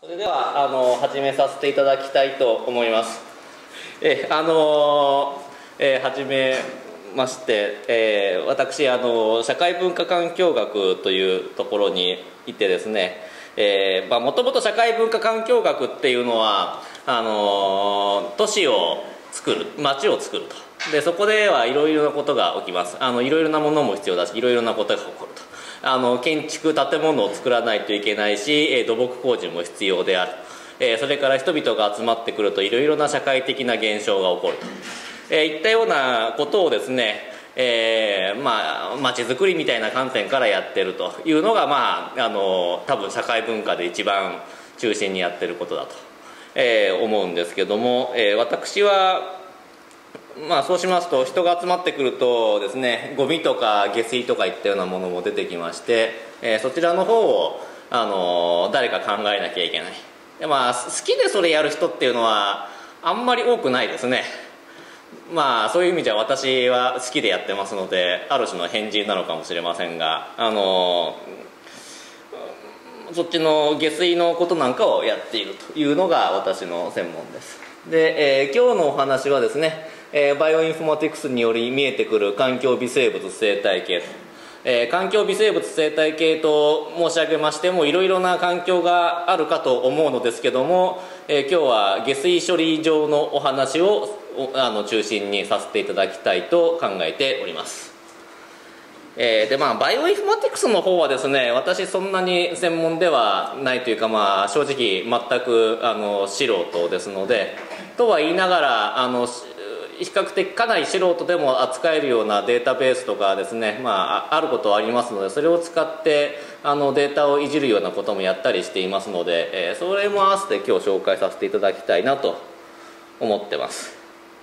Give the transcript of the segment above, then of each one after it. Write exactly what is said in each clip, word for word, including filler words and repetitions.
それではあの始めさせていただきたいと思います。えあのえ始めまして、えー、私あの社会文化環境学というところにいてですね、もともと社会文化環境学っていうのはあの都市を作る、街を作ると。でそこではいろいろなことが起きます。あのいろいろなものも必要だし、いろいろなことが起こると。あの建築建物を作らないといけないし、土木工事も必要である、えー、それから人々が集まってくるといろいろな社会的な現象が起こると、えー、いったようなことをですね、えー、まあ街づくりみたいな観点からやってるというのが、まあ、あの多分社会文化で一番中心にやってることだと、えー、思うんですけども、えー、私はまあそうしますと、人が集まってくるとですね、ゴミとか下水とかいったようなものも出てきまして、えー、そちらの方を、あのー、誰か考えなきゃいけない。で、まあ、好きでそれやる人っていうのはあんまり多くないですね。まあそういう意味じゃ私は好きでやってますので、ある種の変人なのかもしれませんが、あのー、そっちの下水のことなんかをやっているというのが私の専門です。で、えー、今日のお話はですね、えー、バイオインフォマティクスにより見えてくる環境微生物生態系と、えー、環境微生物生態系と申し上げましてもいろいろな環境があるかと思うのですけども、えー、今日は下水処理場のお話をあの中心にさせていただきたいと考えております。えー、でまあバイオインフォマティクスの方はですね、私そんなに専門ではないというか、まあ正直全くあの素人ですので、とは言いながらあの比較的かなり素人でも扱えるようなデータベースとかですね、まあ、あることはありますので、それを使ってあのデータをいじるようなこともやったりしていますので、えー、それも合わせて今日紹介させていただきたいなと思ってます。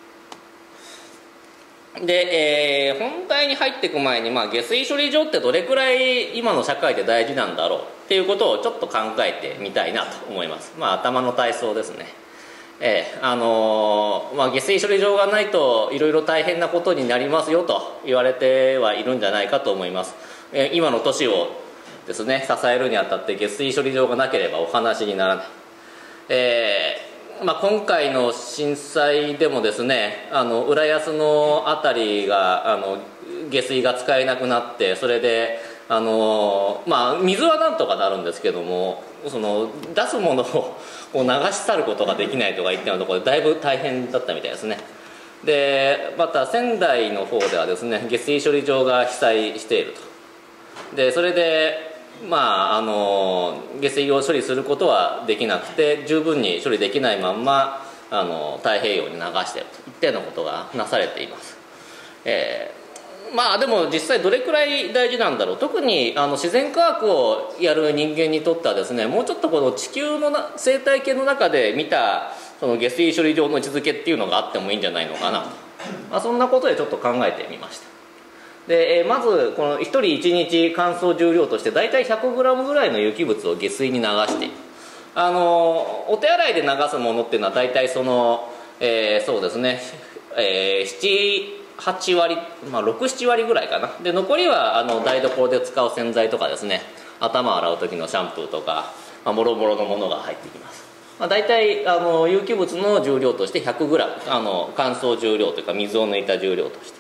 で、えー、本題に入っていく前に、まあ、下水処理場ってどれくらい今の社会で大事なんだろうっていうことをちょっと考えてみたいなと思います。まあ頭の体操ですね。えーあのーまあ、下水処理場がないといろいろ大変なことになりますよと言われてはいるんじゃないかと思います。えー、今の都市をですね支えるにあたって下水処理場がなければお話にならない。えーまあ、今回の震災でもですね、あの浦安の辺りがあの下水が使えなくなって、それであの、まあ、水はなんとかなるんですけども、その出すものを流し去ることができないとかいったようなところでだいぶ大変だったみたいですね。でまた仙台の方ではですね、下水処理場が被災していると。でそれでまああの下水を処理することはできなくて、十分に処理できないまんまあの太平洋に流しているといったようなことがなされています。えーまあでも実際どれくらい大事なんだろう。特にあの自然科学をやる人間にとってはですね、もうちょっとこの地球のな生態系の中で見たその下水処理場の位置づけっていうのがあってもいいんじゃないのかなと、まあ、そんなことでちょっと考えてみました。で、えー、まずこのひとりいちにち乾燥重量としてだいたいひゃくグラムぐらいの有機物を下水に流している。あのお手洗いで流すものっていうのはだいたいその、えー、そうですね、えー、ななはちわり、まあ、ろく、ななわりぐらいかな。で残りはあの台所で使う洗剤とかですね、頭洗う時のシャンプーとか、まあ、もろもろのものが入ってきます。まあ、大体あの有機物の重量として ひゃくグラム、 あの乾燥重量というか水を抜いた重量として。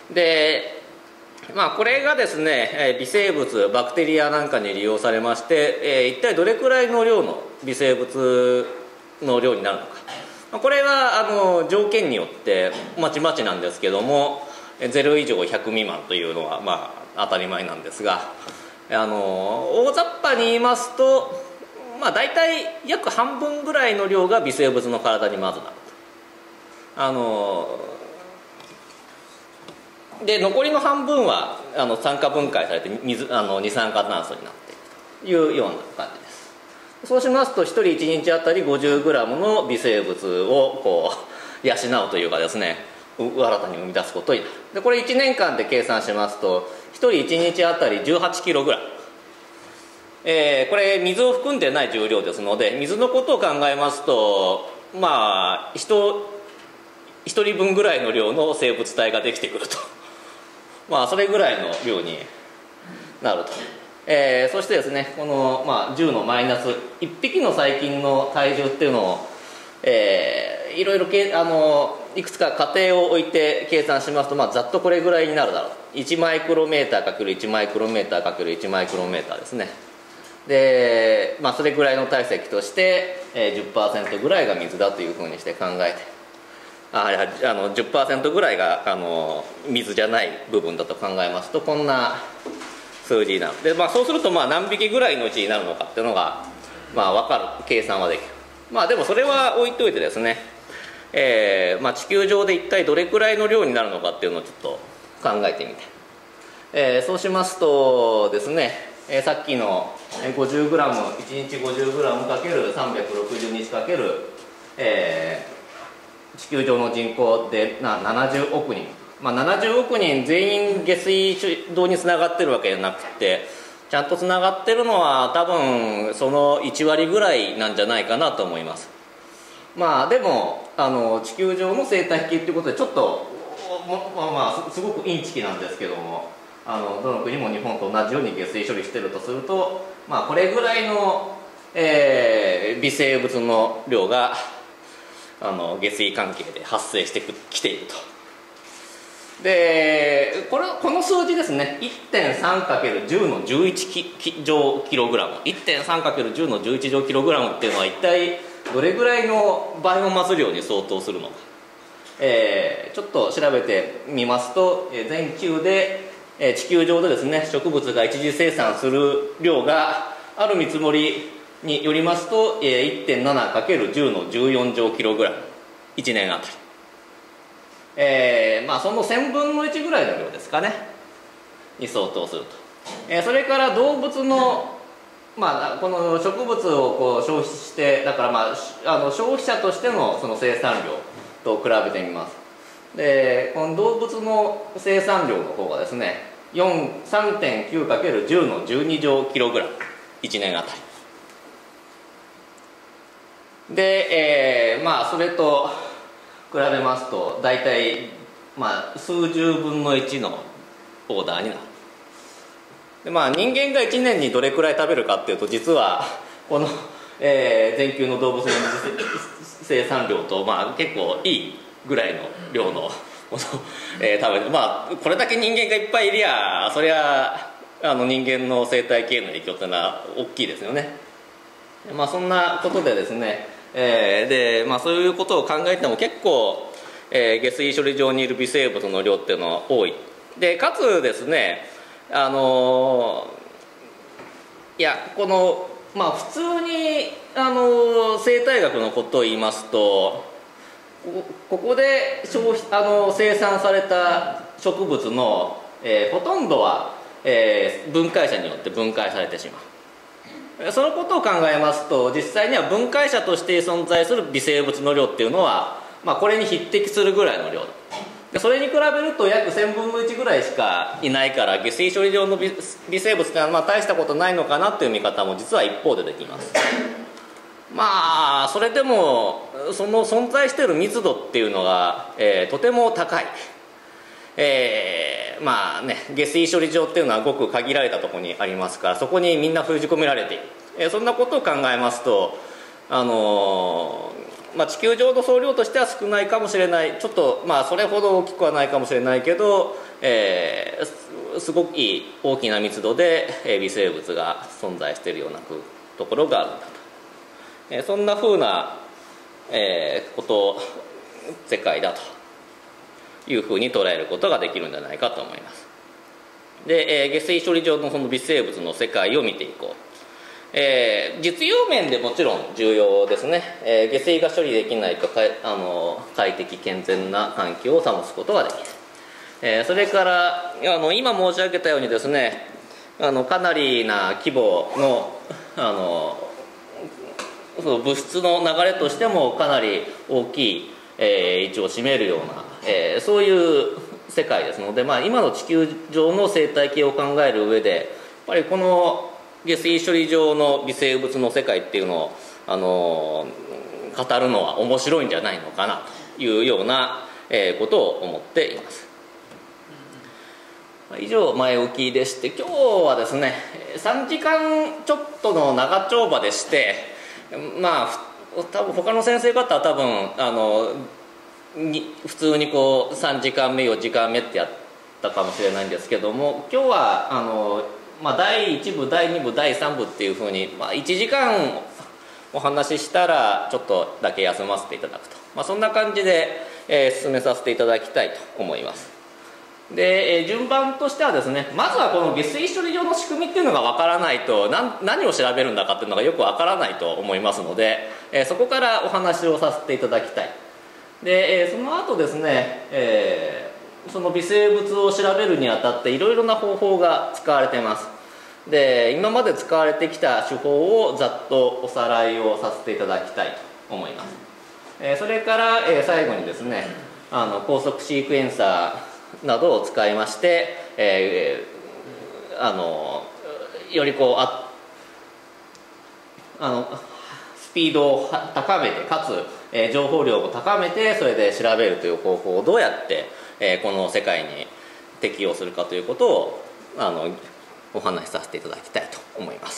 でまあこれがですね、微生物バクテリアなんかに利用されまして、えー、一体どれくらいの量の微生物の量になるのか。これはあの条件によってまちまちなんですけども、ゼロ以上ひゃく未満というのはまあ当たり前なんですが、あの大雑把に言いますと、まあ、大体約半分ぐらいの量が微生物の体にまずなると。あので残りの半分はあの酸化分解されて水あの二酸化炭素になっているというような感じです。そうしますとひとりいちにちあたり ごじゅうグラム の微生物をこう養うというかですね、新たに生み出すことになる。でこれいちねんかんで計算しますとひとりいちにちあたり じゅうはちキログラム、えー、これ水を含んでない重量ですので、水のことを考えますとまあ人ひとりぶんぐらいの量の生物体ができてくるとまあそれぐらいの量になると。 えー、そしてですねこの、まあ、じゅうのマイナスいっぴきの細菌の体重っていうのを、えー、いろいろけあのいくつか仮定を置いて計算しますと、まあ、ざっとこれぐらいになるだろう。いちマイクロメーター ×いち マイクロメーター ×いち マイクロメーターですね。で、まあ、それぐらいの体積として、えー、じゅっパーセント ぐらいが水だというふうにして考えて、ああの じゅっパーセント ぐらいがあの水じゃない部分だと考えますとこんな数字になる。で、まあ、そうするとまあ何匹ぐらいのうちになるのかっていうのが、まあ、分かる計算はできる。まあでもそれは置いといてですね、えーまあ、地球上で一体どれくらいの量になるのかっていうのをちょっと考えてみて、えー、そうしますとですね、えー、さっきの ごじゅうグラム いちにち ごじゅうグラム × さんびゃくろくじゅうにち ×、えー、地球上の人口でななじゅうおくにん、まあ、ななじゅうおくにん全員下水道につながってるわけじゃなくて、ちゃんとつながってるのは多分そのいちわりぐらいなんじゃないかなと思います。まあでもあの地球上の生態系っていうことでちょっとまあまあすごくインチキなんですけども、あのどの国も日本と同じように下水処理してるとすると、まあ、これぐらいの、えー、微生物の量があの下水関係で発生してきていると。でこれこの数字ですね いってんさんかけるじゅう のじゅういち乗キログラム いってんさんかけるじゅう のじゅういち乗キログラムっていうのは一体どれぐらいのバイオマス量に相当するのか、えー、ちょっと調べてみますと、全球で地球上でですね植物が一次生産する量がある見積もりによりますと いってんななかけるじゅう のじゅうよん乗キログラムいちねんあたり、えーまあ、そのせんぶんのいちぐらいの量ですかねに相当すると、えー、それから動物の、まあ、この植物をこう消費して、だから、まあ、あの消費者としてのその生産量と比べてみます。でこの動物の生産量の方がですね さんてんきゅうかけるじゅう のじゅうに乗キログラムいちねんあたりで、えー、まあそれと比べますと大体、まあ、数十分のいちのオーダーになる。で、まあ、人間がいちねんにどれくらい食べるかっていうと、実はこの、えー、全球の動物の生産量と、まあ、結構いいぐらいの量のものを、えー、食べて、まあこれだけ人間がいっぱいいりゃそりゃあの人間の生態系の影響っていうのは大きいですよね。まあそんなことでですね、えーでまあ、そういうことを考えても結構、えー、下水処理場にいる微生物の量っていうのは多い。でかつですね、あのー、いやこのまあ普通に、あのー、生態学のことを言いますと、ここで消費あの生産された植物の、えー、ほとんどは、えー、分解者によって分解されてしまう。そのことを考えますと、実際には分解者として存在する微生物の量っていうのは、まあ、これに匹敵するぐらいの量だ。でそれに比べると約せんぶんのいちぐらいしかいないから、下水処理場の 微, 微生物っていうのはまあ大したことないのかなっていう見方も実は一方でできます。まあそれでもその存在している密度っていうのが、えー、とても高い。えー、まあね下水処理場っていうのはごく限られたところにありますから、そこにみんな封じ込められている、えー、そんなことを考えますと、あのーまあ、地球上の総量としては少ないかもしれない、ちょっとまあそれほど大きくはないかもしれないけど、えー、すごくいい大きな密度で、えー、微生物が存在しているようなところがあるんだと、えー、そんなふうな、えー、こと世界だというふうに捉えることができるんじゃないかと思います。で、えー、下水処理場のその微生物の世界を見ていこう。えー、実用面でもちろん重要ですね。えー、下水が処理できないとかあの快適健全な環境を保つことができない。えー、それからあの今申し上げたようにですね、あのかなりな規模のあのその物質の流れとしてもかなり大きい、えー、位置を占めるような、えー、そういう世界ですので、まあ、今の地球上の生態系を考える上でやっぱりこの下水処理場の微生物の世界っていうのを、あのー、語るのは面白いんじゃないのかなというような、えー、ことを思っています。 以上前置きでして、今日はですねさんじかんちょっとの長丁場でして、まあ多分他の先生方は多分あのに普通にこうさんじかんめよじかんめってやったかもしれないんですけども、今日はあの、まあ、だいいち部だいに部だいさん部っていうふうに、まあ、いちじかんお話ししたらちょっとだけ休ませていただくと、まあ、そんな感じで、えー、進めさせていただきたいと思います。で、えー、順番としてはですね、まずはこの下水処理場の仕組みっていうのがわからないと何、何を調べるんだかっていうのがよくわからないと思いますので、えー、そこからお話をさせていただきたい。で、えー、その後ですね、えー、その微生物を調べるにあたっていろいろな方法が使われています。で、今まで使われてきた手法をざっとおさらいをさせていただきたいと思います。えー、それから、えー、最後にですね、あの高速シークエンサーなどを使いまして、えー、あのよりこうああのスピードを高めてかつ、えー、情報量を高めてそれで調べるという方法をどうやって、えー、この世界に適用するかということをあのお話しさせていただきたいと思います。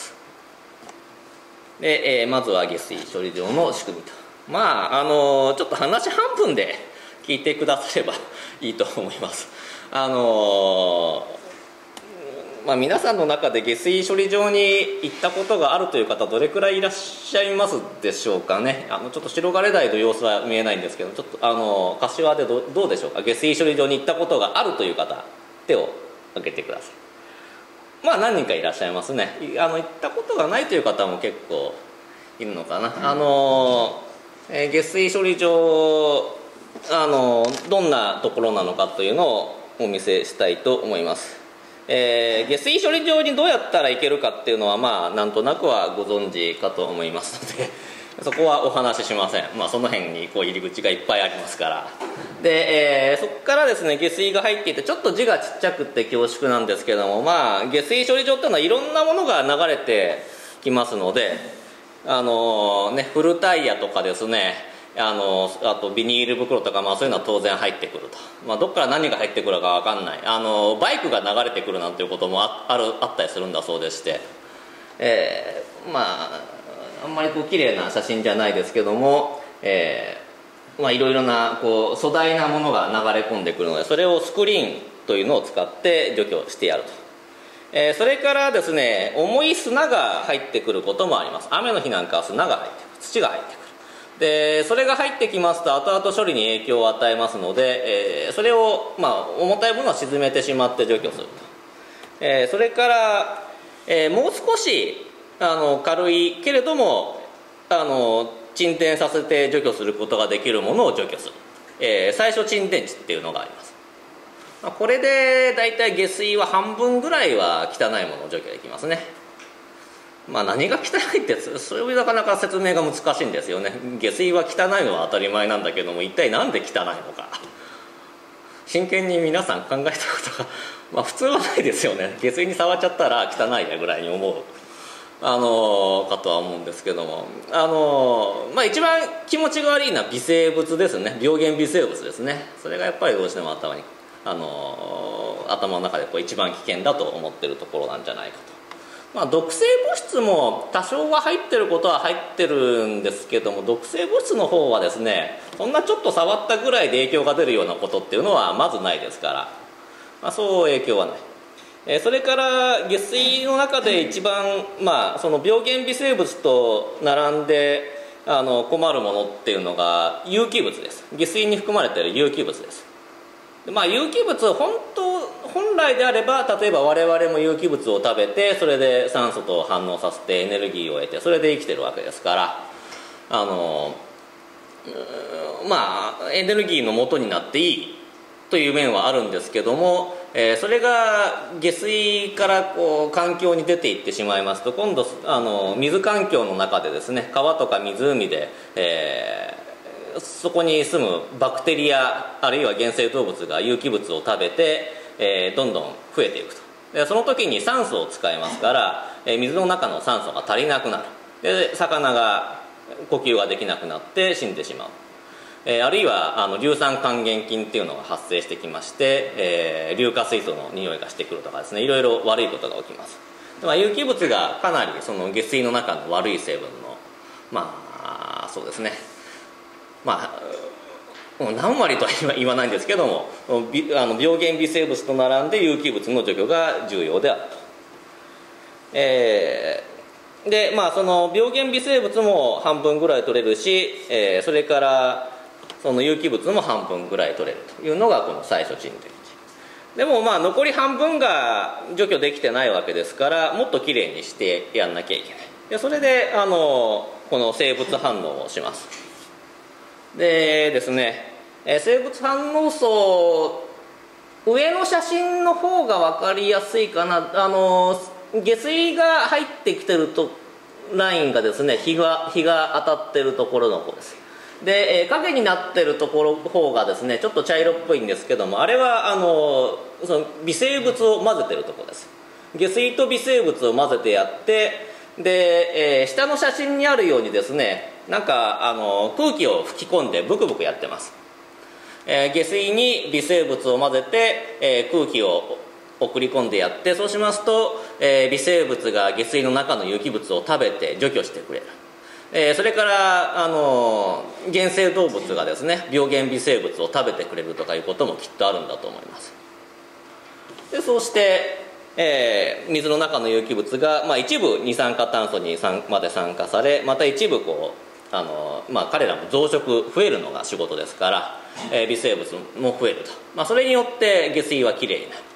で、えー、まずは下水処理場の仕組みと、まああのちょっと話半分で聞いてくださればいいと思います。あのーまあ、皆さんの中で下水処理場に行ったことがあるという方どれくらいいらっしゃいますでしょうかね。あのちょっと白金台の様子は見えないんですけど、ちょっとあの柏で ど, どうでしょうか。下水処理場に行ったことがあるという方手を挙げてください。まあ何人かいらっしゃいますね。あの行ったことがないという方も結構いるのかな。あのーえー、下水処理場あのどんなところなのかというのをお見せしたいと思います。えー、下水処理場にどうやったら行けるかっていうのはまあなんとなくはご存知かと思いますのでそこはお話ししません。まあ、その辺にこう入り口がいっぱいありますから。で、えー、そこからですね下水が入っていてちょっと字がちっちゃくて恐縮なんですけども、まあ下水処理場っていうのはいろんなものが流れてきますので、あのー、ね古タイヤとかですね、あのあとビニール袋とか、まあ、そういうのは当然入ってくると、まあ、どっから何が入ってくるか分かんない、あのバイクが流れてくるなんていうことも あ, あ, るあったりするんだそうでして、えー、まああんまりこう綺麗な写真じゃないですけども、えーまあ、いろいろなこう粗大なものが流れ込んでくるので、それをスクリーンというのを使って除去してやると、えー、それからですね重い砂が入ってくることもあります。雨の日なんかは砂が入ってくる、土が入ってくる。でそれが入ってきますと後々処理に影響を与えますので、えー、それを、まあ、重たいものは沈めてしまって除去すると、えー、それから、えー、もう少しあの軽いけれどもあの沈殿させて除去することができるものを除去する、えー、最初沈殿池っていうのがあります。まあ、これでだいたい下水は半分ぐらいは汚いものを除去できますね。まあ、何が汚いってそれはなかなか説明が難しいんですよね。下水は汚いのは当たり前なんだけども、一体何で汚いのか真剣に皆さん考えたことが、まあ、普通はないですよね。下水に触っちゃったら汚いやぐらいに思うあのかとは思うんですけども、あの、まあ、一番気持ちが悪いのは微生物ですね。病原微生物ですね。それがやっぱりどうしても頭にあの頭の中でこう一番危険だと思ってるところなんじゃないかと。まあ、毒性物質も多少は入ってることは入ってるんですけども、毒性物質の方はですねそんなちょっと触ったぐらいで影響が出るようなことっていうのはまずないですから、まあ、そう影響はない。えー、それから下水の中で一番、まあ、その病原微生物と並んであの困るものっていうのが有機物です。下水に含まれている有機物です。まあ、有機物本当本来であれば例えば我々も有機物を食べてそれで酸素と反応させてエネルギーを得てそれで生きてるわけですから、あのまあエネルギーの元になっていいという面はあるんですけども、えー、それが下水からこう環境に出ていってしまいますと、今度あの水環境の中でですね川とか湖で、えーそこに住むバクテリアあるいは原生動物が有機物を食べて、えー、どんどん増えていくと。でその時に酸素を使いますから、えー、水の中の酸素が足りなくなる。で魚が呼吸ができなくなって死んでしまう。 えー、あるいはあの硫酸還元菌っていうのが発生してきまして、えー、硫化水素の匂いがしてくるとかですね、いろいろ悪いことが起きます。で、まあ、有機物がかなりその下水の中の悪い成分のまあそうですね、まあ何割とは言わないんですけども、あの病原微生物と並んで有機物の除去が重要であると。えー、でまあその病原微生物も半分ぐらい取れるし、えー、それからその有機物も半分ぐらい取れるというのがこの最初沈殿池でも、まあ残り半分が除去できてないわけですから、もっときれいにしてやんなきゃいけない。でそれであのこの生物反応をします。でですね、えー、生物反応層、上の写真の方が分かりやすいかな。あの下水が入ってきてるとラインがですね、日が日が当たってるところの方です。で、えー、影になってるところ方がですね、ちょっと茶色っぽいんですけども、あれはあのその微生物を混ぜてるところです。下水と微生物を混ぜてやって、で、えー、下の写真にあるようにですね、なんかあの空気を吹き込んでブクブクやってます。えー、下水に微生物を混ぜて、えー、空気を送り込んでやって、そうしますと、えー、微生物が下水の中の有機物を食べて除去してくれる。えー、それからあの原生動物がですね、病原微生物を食べてくれるとかいうこともきっとあるんだと思います。でそうして、えー、水の中の有機物が、まあ、一部二酸化炭素にまで酸化され、また一部こうあの、まあ、彼らも増殖増えるのが仕事ですから、えー、微生物も増えると、まあ、それによって下水はきれいになる。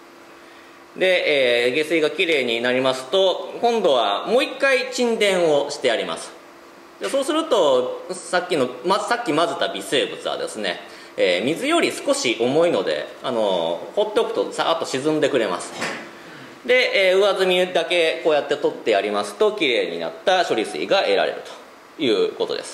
で、えー、下水がきれいになりますと、今度はもう一回沈殿をしてやります。でそうするとさっきの、ま、さっき混ぜた微生物はですね、えー、水より少し重いので、あの放っておくとさーっと沈んでくれます。で、えー、上澄みだけこうやって取ってやりますと、きれいになった処理水が得られるということです。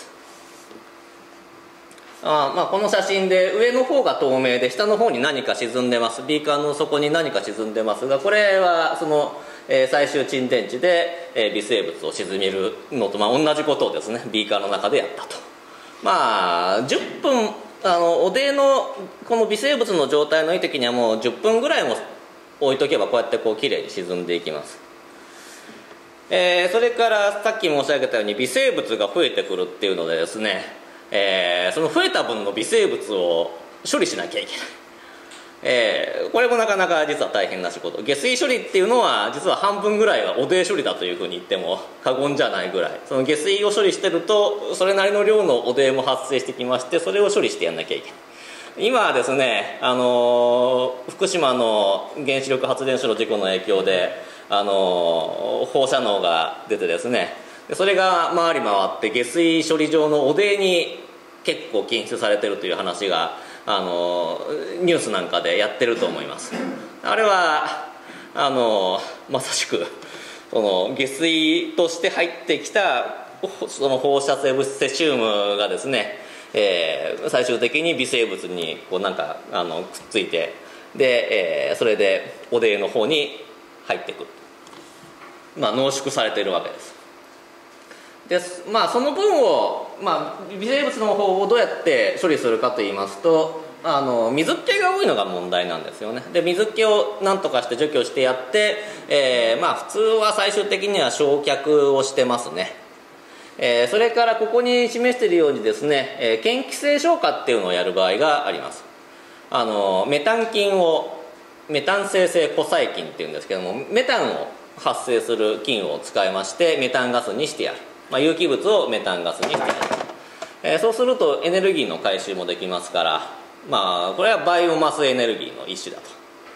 あまあ、この写真で上の方が透明で下の方に何か沈んでます。ビーカーの底に何か沈んでますが、これはその、えー、最終沈殿池で、えー、微生物を沈めるのと、まあ、同じことをですね、ビーカーの中でやったと。まあじゅっぷん、あのおでのこの微生物の状態のいい時にはもうじゅっぷんぐらいも置いとけば、こうやってこうきれいに沈んでいきます。えー、それからさっき申し上げたように微生物が増えてくるっていうのでですね、えー、その増えた分の微生物を処理しなきゃいけない、えー、これもなかなか実は大変な仕事。下水処理っていうのは実は半分ぐらいはおで処理だというふうに言っても過言じゃないぐらい、その下水を処理してるとそれなりの量のおでも発生してきまして、それを処理してやんなきゃいけない。今はですね、あのー、福島の原子力発電所の事故の影響で、あのー、放射能が出てですね、それが回り回って下水処理場の汚泥に結構検出されてるという話が、あのー、ニュースなんかでやってると思います。あれはあのー、まさしくその下水として入ってきたその放射性物質セシウムがですね、えー、最終的に微生物にこうなんかあのくっついて、で、えー、それで汚泥の方に入ってくる、まあ、濃縮されているわけです。で、まあ、その分を、まあ、微生物の方をどうやって処理するかといいますと、あの水っ気が多いのが問題なんですよね。で水っ気を何とかして除去してやって、えーまあ、普通は最終的には焼却をしてますね。えー、それからここに示しているようにですね、えー、嫌気性消火っていうのをやる場合があります。あのメタン菌をメタン生成古細菌っていうんですけども、メタンを発生する菌を使いましてメタンガスにしてやる、まあ、有機物をメタンガスにしてやる、えー、そうするとエネルギーの回収もできますから、まあ、これはバイオマスエネルギーの一種だと。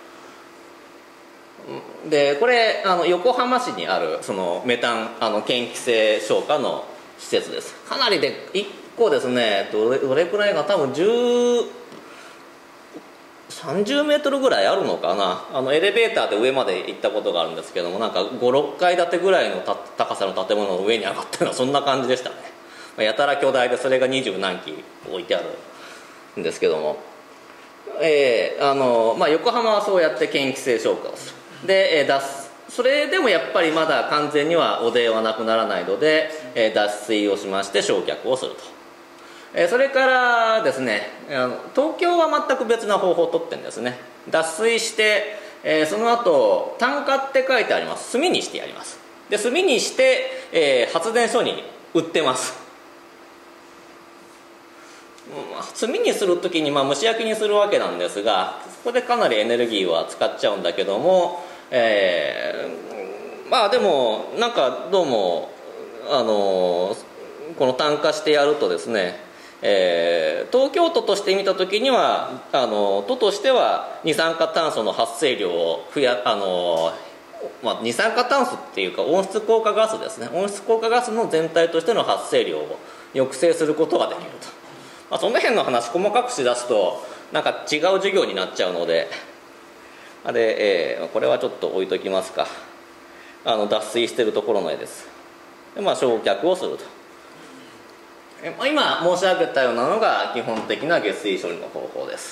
でこれあの横浜市にあるそのメタンあの嫌気性消火の施設です。かなりでいっこですね、どれどれくらいか、多分じゅうさんじゅうメートルぐらいあるのかな。あのエレベーターで上まで行ったことがあるんですけども、なんかごろっかい建てぐらいのた高さの建物の上に上がったのはそんな感じでしたね。やたら巨大で、それが二十何基置いてあるんですけども、えーあのまあ、横浜はそうやって嫌気性消火をする。で、えー、脱それでもやっぱりまだ完全には汚泥はなくならないので、えー、脱水をしまして焼却をすると、 えー、それからですね、あの東京は全く別な方法をとってるんですね。脱水して、えー、その後炭化って書いてあります。炭にしてやります。で炭にして、えー、発電所に売ってます。炭にする時に、まあ、蒸し焼きにするわけなんですが、そこでかなりエネルギーは使っちゃうんだけども、えー、まあでもなんかどうもあのこの炭化してやるとですね、えー、東京都として見た時にはあの都としては二酸化炭素の発生量を増やあの、まあ、二酸化炭素っていうか温室効果ガスですね、温室効果ガスの全体としての発生量を抑制することができると。まあ、その辺の話細かくしだすとなんか違う授業になっちゃうので、で、えー、これはちょっと置いときますか。あの脱水しているところの絵です。で、まあ、焼却をすると。え今申し上げたようなのが基本的な下水処理の方法です。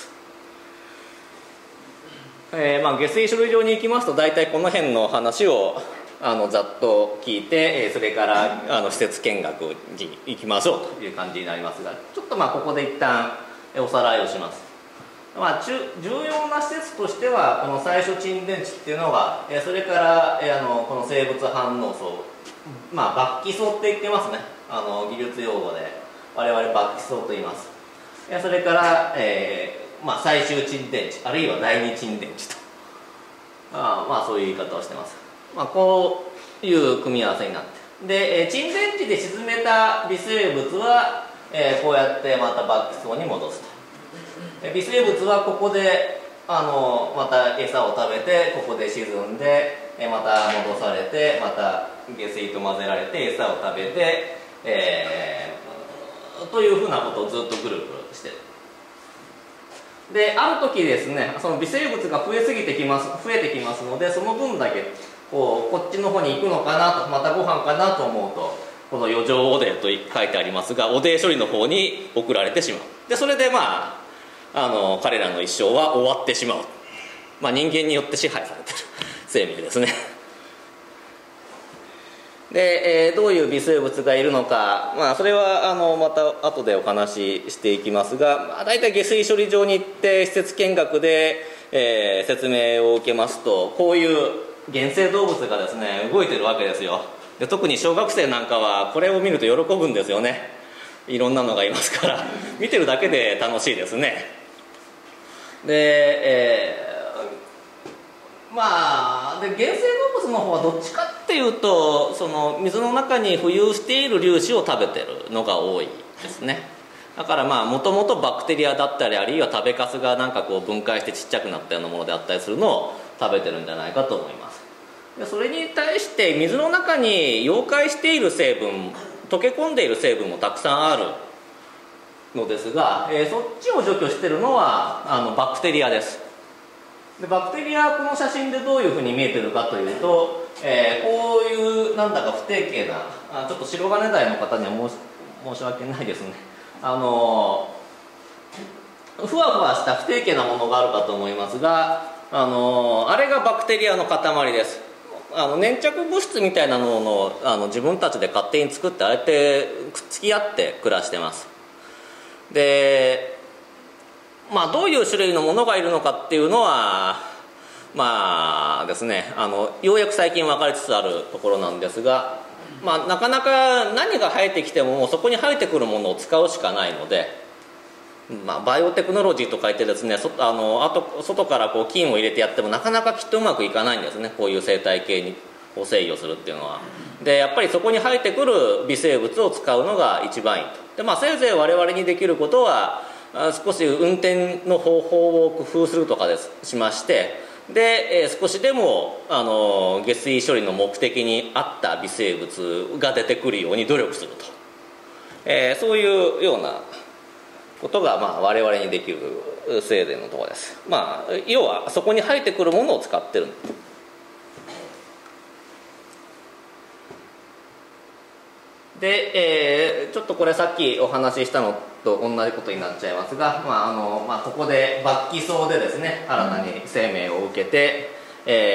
えーまあ、下水処理場に行きますと大体この辺の話をあのざっと聞いて、それからあの施設見学に行きましょうという感じになりますが、ちょっとまあここで一旦おさらいをします。まあ、重要な施設としてはこの最初沈殿地っていうのが、それからあのこの生物反応層、まあ、罰気層って言ってますね、あの技術用語で我々罰気層と言います。それから、えーまあ、最終沈殿地あるいは第二沈殿地と、あまあそういう言い方をしてます。まあ、こういう組み合わせになって、で沈殿地で沈めた微生物は、えー、こうやってまた罰気層に戻すと。微生物はここであのまた餌を食べてここで沈んでまた戻されてまた下水と混ぜられて餌を食べて、えー、というふうなことをずっとぐるぐるしてる。である時ですね、その微生物が増えすぎてきます増えてきますので、その分だけこうこっちの方に行くのかなと、またご飯かなと思うとこの余剰汚泥と書いてありますが、汚泥処理の方に送られてしまう。でそれでまああの彼らの一生は終わってしまう、まあ、人間によって支配されている生命ですね。で、えー、どういう微生物がいるのか、まあ、それはあのまた後でお話ししていきますが、まあ、大体下水処理場に行って施設見学で、えー、説明を受けますと、こういう原生動物がですね動いてるわけですよ。で特に小学生なんかはこれを見ると喜ぶんですよね。いろんなのがいますから見てるだけで楽しいですね。で、えー、まあで原生動物の方はどっちかっていうとその水の中に浮遊している粒子を食べてるのが多いですね。だからまあもともとバクテリアだったりあるいは食べかすがなんかこう分解してちっちゃくなったようなものであったりするのを食べてるんじゃないかと思います。でそれに対して水の中に溶解している成分、溶け込んでいる成分もたくさんあるのですが、えー、そっちを除去しているのはあのバクテリアです。でバクテリアはこの写真でどういうふうに見えてるかというと、えー、こういうなんだか不定形な、あちょっと白金台の方には申し申し訳ないですね、あのー、ふわふわした不定形なものがあるかと思いますが、あのー、あれがバクテリアの塊です。あの粘着物質みたいなのをあの自分たちで勝手に作ってあえてくっつき合って暮らしてます。でまあどういう種類のものがいるのかっていうのはまあですね、あのようやく最近分かりつつあるところなんですが、まあ、なかなか何が生えてきてもそこに生えてくるものを使うしかないので、まあ、バイオテクノロジーと書いてですね、そあのあと外からこう菌を入れてやってもなかなかきっとうまくいかないんですね、こういう生態系にこう制御するっていうのは。でやっぱりそこに生えてくる微生物を使うのが一番いいと。で、まあ、せいぜい我々にできることは少し運転の方法を工夫するとかですしまして、で、えー、少しでもあの下水処理の目的に合った微生物が出てくるように努力すると、えー、そういうようなことが、まあ、我々にできるせいぜいのところです。まあ、要はそこに生えてくるものを使ってる。で、えー、ちょっとこれさっきお話ししたのと同じことになっちゃいますが、まああのまあ、ここで罰気層でですね新たに生命を受けて、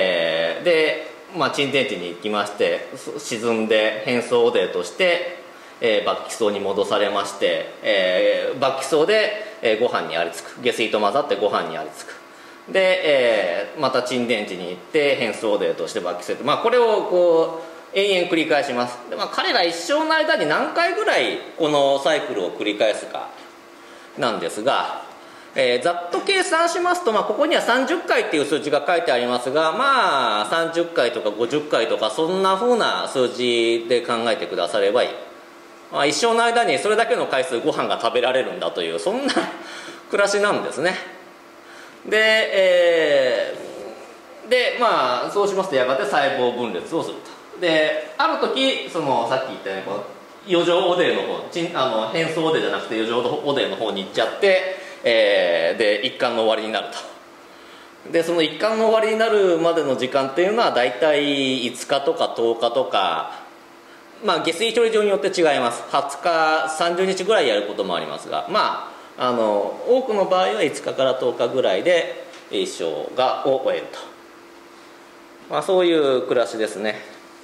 えー、で、まあ、沈殿地に行きまして沈んで変装汚泥として、 えー、抜気層に戻されまして、えー、抜気層で、えー、ご飯にありつく、下水と混ざってご飯にありつく。で、えー、また沈殿地に行って変装霊として抜気する、まあ、これをこう延々繰り返します。で、まあ、彼ら一生の間に何回ぐらいこのサイクルを繰り返すかなんですが、えー、ざっと計算しますと、まあ、ここにはさんじゅっかいっていう数字が書いてありますが、まあさんじゅっかいとかごじゅっかいとかそんな風な数字で考えてくださればいい。まあ、一生の間にそれだけの回数ご飯が食べられるんだというそんな暮らしなんですね。で、えー、でまあそうしますとやがて細胞分裂をすると。である時そのさっき言ったようにこの余剰汚泥の方ちんあの変装汚泥じゃなくて余剰汚泥の方に行っちゃって、えー、で一貫の終わりになると。でその一貫の終わりになるまでの時間っていうのはだいたいいつかとかとおかとか、まあ下水処理場によって違います。はつかさんじゅうにちぐらいやることもありますが、まああの多くの場合はいつかからとおかぐらいで一生がを終えると、まあ、そういう暮らしですね。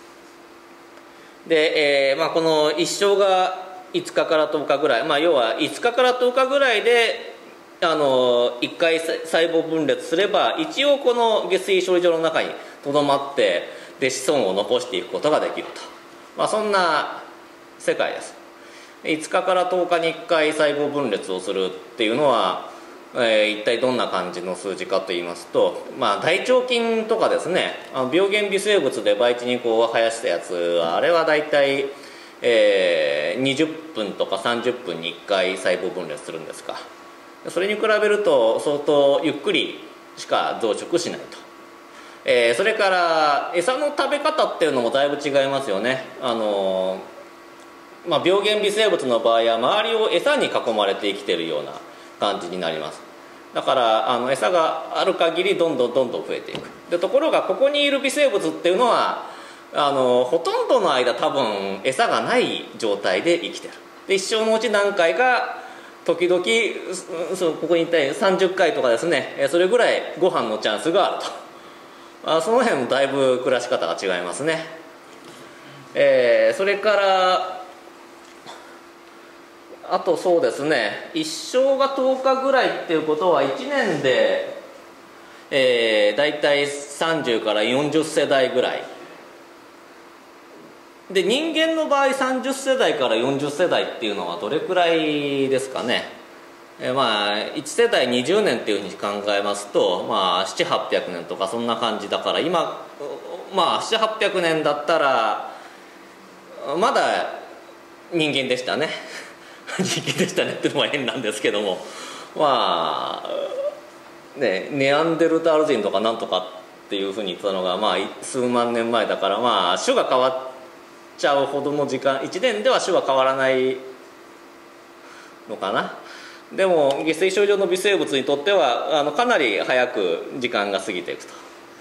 で、えーまあ、この一生がいつかからとおかぐらい、まあ、要はいつかからとおかぐらいであのいっかい細胞分裂すれば一応この下水処理場の中にとどまってで子孫を残していくことができると、まあ、そんな世界です。いつかからとおかにいっかい細胞分裂をするっていうのは、えー、一体どんな感じの数字かといいますと、まあ、大腸菌とかですね、あの病原微生物で培地にこう生やしたやつはあれは大体、えー、にじゅっぷんとかさんじゅっぷんにいっかい細胞分裂するんですか。それに比べると相当ゆっくりしか増殖しないと。えー、それから餌の食べ方っていうのもだいぶ違いますよね。あのーまあ、病原微生物の場合は周りを餌に囲まれて生きているような感じになります。だからあの餌がある限りどんどんどんどん増えていく。でところがここにいる微生物っていうのはあのほとんどの間多分餌がない状態で生きてる。で一生のうち何回か時々そここにいったようにさんじゅっかいとかですね、それぐらいご飯のチャンスがあると。あその辺もだいぶ暮らし方が違いますね。えー、それからあとそうですね、一生がとおかぐらいっていうことはいちねんで、えー、大体さんじゅうからよんじゅっせだいぐらいで、人間の場合さんじゅっせだいからよんじゅっせだいっていうのはどれくらいですかね。えー、まあいちせだいにじゅうねんっていうふうに考えますと、まあななひゃくはっぴゃくねんとかそんな感じだから、今まあななひゃくはっぴゃくねんだったらまだ人間でしたね人間でしたねっていうのは変なんですけども、まあね、ネアンデルタール人とかなんとかっていうふうに言ってたのが、まあ、数万年前だから、まあ種が変わっちゃうほどの時間、いちねんでは種は変わらないのかな。でも下水症状の微生物にとってはあのかなり早く時間が過ぎていくと、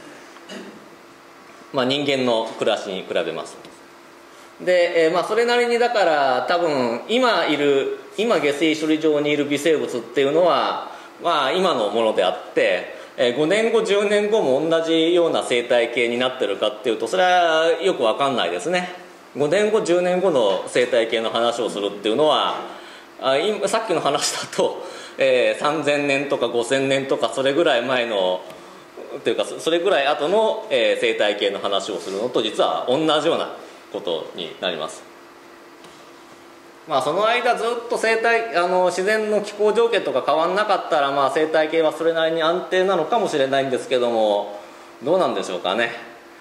まあ、人間の暮らしに比べます。で、えーまあ、それなりにだから多分今いる今下水処理場にいる微生物っていうのは、まあ、今のものであって、えー、ごねんごじゅうねんごも同じような生態系になってるかっていうとそれはよく分かんないですね。ごねんごじゅうねんごの生態系の話をするっていうのはあ今さっきの話だと、えー、さんぜんねんとかごせんねんとかそれぐらい前のというかそれぐらい後の、えー、生態系の話をするのと実は同じようなことになります。まあその間ずっと生態あの自然の気候条件とか変わんなかったら、まあ生態系はそれなりに安定なのかもしれないんですけども、どうなんでしょうかね。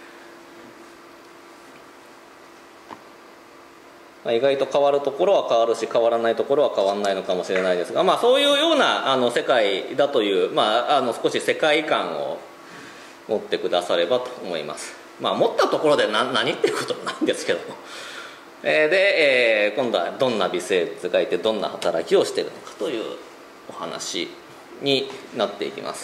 まあ、意外と変わるところは変わるし変わらないところは変わらないのかもしれないですが、まあそういうようなあの世界だという、まあ、あの少し世界観を持ってくださればと思います。まあ持ったところで何何っていうことはないんですけども、えー、で、えー、今度はどんな微生物がいてどんな働きをしているのかというお話になっていきます。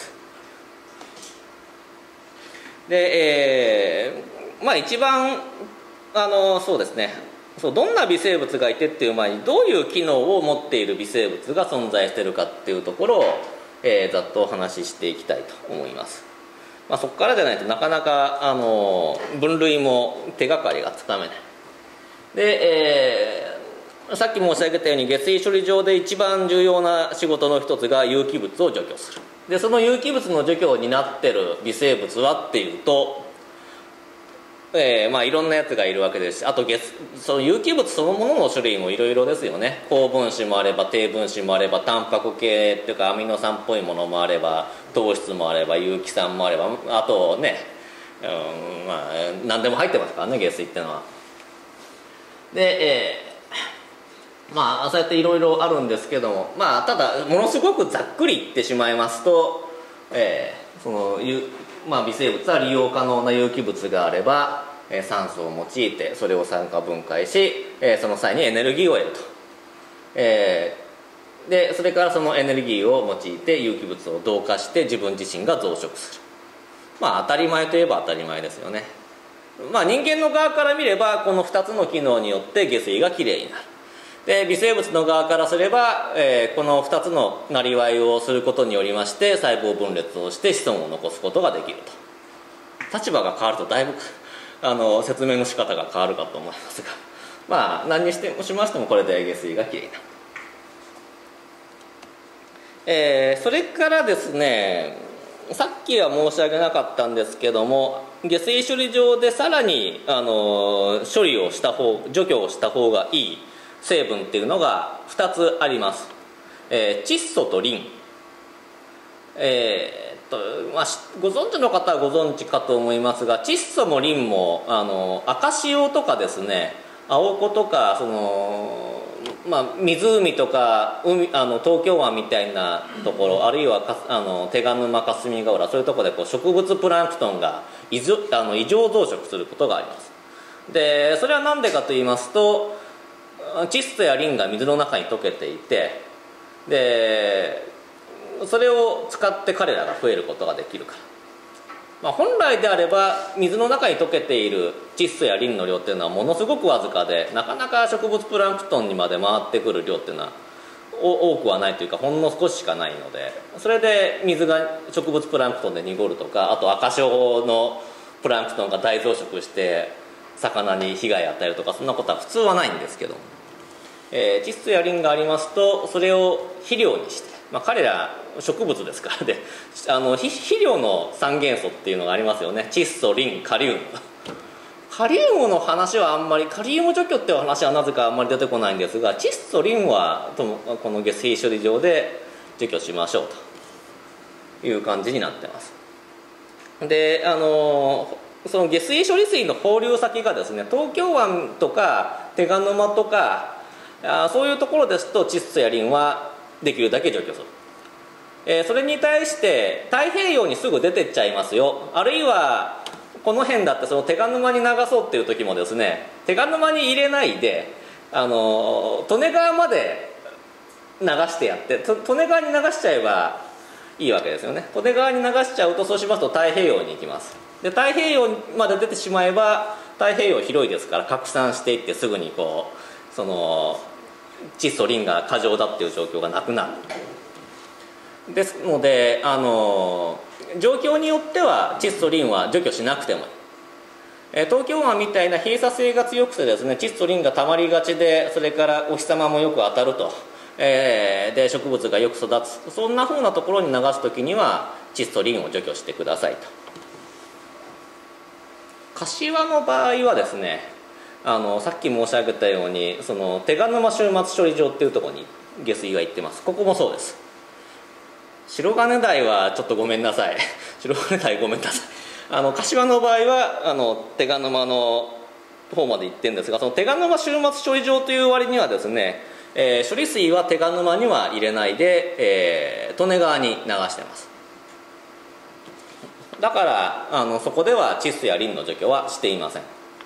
で、えー、まあ一番あのそうですねそうどんな微生物がいてっていう前にどういう機能を持っている微生物が存在しているかっていうところを、えー、ざっとお話ししていきたいと思います。まあ、そこからじゃないとなかなかあの分類も手がかりがつかめない。で、えー、 さっき申し上げたように下水処理場で一番重要な仕事の一つが有機物を除去する。でその有機物の除去になってる微生物はっていうと、えー、まあいろんなやつがいるわけですし、あと下その有機物そのものの種類もいろいろですよね。高分子もあれば低分子もあれば、タンパク系っていうかアミノ酸っぽいものもあれば、糖質もあれば、有機酸もあれば、あとね、うんまあ何でも入ってますからね、下水っていうのは。で、えーまあそうやっていろいろあるんですけども、まあただものすごくざっくり言ってしまいますと、えーそのまあ、微生物は利用可能な有機物があれば、えー、酸素を用いてそれを酸化分解し、えー、その際にエネルギーを得ると、えー、でそれからそのエネルギーを用いて有機物を同化して自分自身が増殖する。まあ当たり前といえば当たり前ですよね。まあ人間の側から見ればこのふたつの機能によって下水がきれいになる。で微生物の側からすれば、えー、このふたつのなりわいをすることによりまして細胞分裂をして子孫を残すことができると。立場が変わるとだいぶあの説明の仕方が変わるかと思いますが、まあ何にしてもしましてもこれで下水がきれいになる。えー、それからですね、さっきは申し上げなかったんですけども、下水処理場でさらにあの処理をした方除去をした方がいい成分っていうのがふたつあります。えー、窒素とリン。えー、っとまあ、ご存知の方はご存知かと思いますが、窒素もリンもあの赤潮とかですね、青子とかその、まあ、湖とか海あの東京湾みたいなところ、あるいはかあの手賀沼霞ヶ浦、そういうところでこう植物プランクトンが異常あの異常増殖することがあります。でそれは何でかと言いますと、窒素やリンが水の中に溶けていて、でそれを使って彼らが増えることができるから、まあ、本来であれば水の中に溶けている窒素やリンの量っていうのはものすごくわずかで、なかなか植物プランクトンにまで回ってくる量っていうのは多くはないというか、ほんの少ししかないので、それで水が植物プランクトンで濁るとか、あと赤潮のプランクトンが大増殖して魚に被害を与えるとか、そんなことは普通はないんですけども、えー、窒素やリンがありますとそれを肥料にして、まあ、彼ら植物ですからで、あの肥料の三元素っていうのがありますよね。窒素、リン、カリウム。カリウムの話はあんまり、カリウム除去っていう話はなぜかあんまり出てこないんですが、窒素、リンはとこの下水処理場で除去しましょうという感じになってます。であのその下水処理水の放流先がですね、東京湾とか手賀沼とかあそういうところですと窒素やリンはできるだけ除去する。えー、それに対して太平洋にすぐ出てっちゃいますよ、あるいはこの辺だってその手賀沼に流そうっていう時もですね、手賀沼に入れないであの利根川まで流してやって、利根川に流しちゃえばいいわけですよね。利根川に流しちゃうと、そうしますと太平洋に行きます。で太平洋まで出てしまえば、太平洋広いですから拡散していってすぐにこうその窒素リンが過剰だっていう状況がなくなる。ですのであの状況によっては窒素リンは除去しなくてもいい。え東京湾みたいな閉鎖性が強くてですね、窒素リンがたまりがちで、それからお日様もよく当たると、えー、で植物がよく育つ、そんなふうなところに流す時には窒素リンを除去してくださいと。柏の場合はですね、あのさっき申し上げたようにその手賀沼終末処理場っていうところに下水が行ってます。ここもそうです。白金台はちょっとごめんなさい白金台ごめんなさいあの柏の場合はあの手賀沼の方まで行ってるんですが、その手賀沼終末処理場という割にはですね、えー、処理水は手賀沼には入れないで、えー、利根川に流してます。だからあのそこでは窒素やリンの除去はしていません。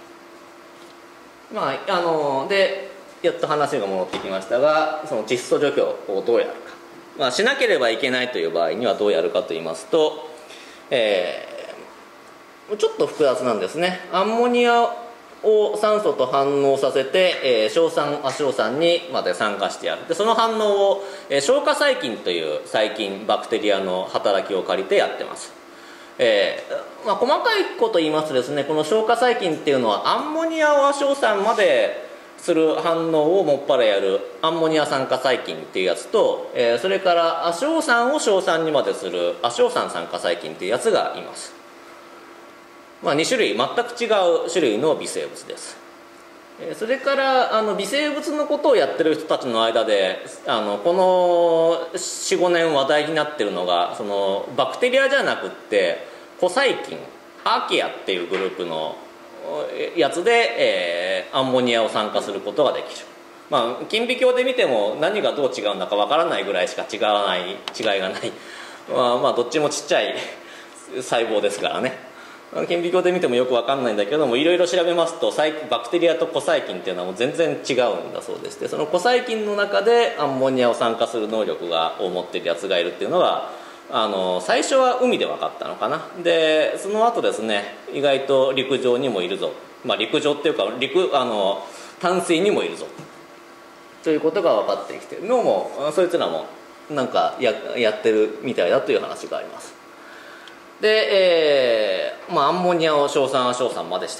まああのでやっと話が戻ってきましたが、その窒素除去をどうやるか、まあ、しなければいけないという場合にはどうやるかと言いますと、えー、ちょっと複雑なんですね。アンモニアを酸素と反応させて、えー、硝酸亜硝酸にまで酸化してやる。でその反応を、えー、消化細菌という細菌バクテリアの働きを借りてやってます。えーまあ、細かいこと言いますとですね、この消化細菌っていうのはアンモニアを亜硝酸までする反応をもっぱらやるアンモニア酸化細菌っていうやつと、えー、それから亜硝酸を硝酸にまでする亜硝酸酸化細菌っていうやつがいます。まあ、に種類全く違う種類の微生物です。それからあの微生物のことをやってる人たちの間であのこの よんごねん話題になってるのが、そのバクテリアじゃなくって古細菌アーキアっていうグループのやつで、えー、アンモニアを酸化することができる。まあ、顕微鏡で見ても何がどう違うんだかわからないぐらいしか違わない違いがない、まあ、まあどっちもちっちゃい細胞ですからね。顕微鏡で見てもよく分かんないんだけども、いろいろ調べますとバクテリアと古細菌っていうのはもう全然違うんだそうでして、その古細菌の中でアンモニアを酸化する能力がを持ってるやつがいるっていうのがあの最初は海で分かったのかな。でその後ですね、意外と陸上にもいるぞ、まあ、陸上っていうか陸あの淡水にもいるぞということが分かってきてるのも、そいつらもなんか や, やってるみたいだという話があります。で、えーまあ、アンモニアを硝酸亜硝酸までした。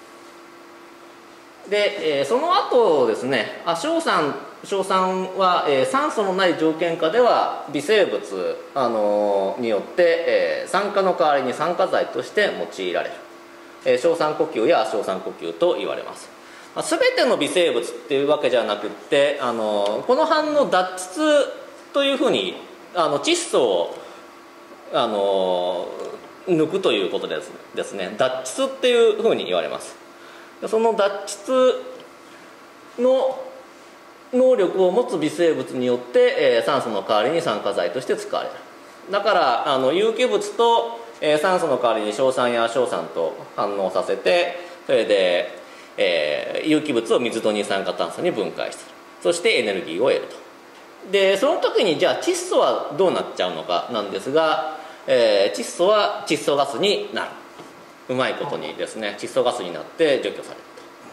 で、えー、その後ですね、亜硝酸硝酸は、えー、酸素のない条件下では微生物、あのー、によって、えー、酸化の代わりに酸化剤として用いられる、えー、硝酸呼吸や亜硝酸呼吸と言われます。まあ、全ての微生物っていうわけじゃなくって、あのー、この反応脱窒というふうにあの窒素をあの抜くということですですね、脱窒っていうふうに言われます。その脱窒の能力を持つ微生物によって、えー、酸素の代わりに酸化剤として使われる。だからあの有機物と、えー、酸素の代わりに硝酸や亜硝酸と反応させて、それで、えー、有機物を水と二酸化炭素に分解する。そしてエネルギーを得ると。でその時にじゃあ窒素はどうなっちゃうのかなんですが、えー、窒素は窒素ガスになる。うまいことにですね、窒素ガスになって除去されると。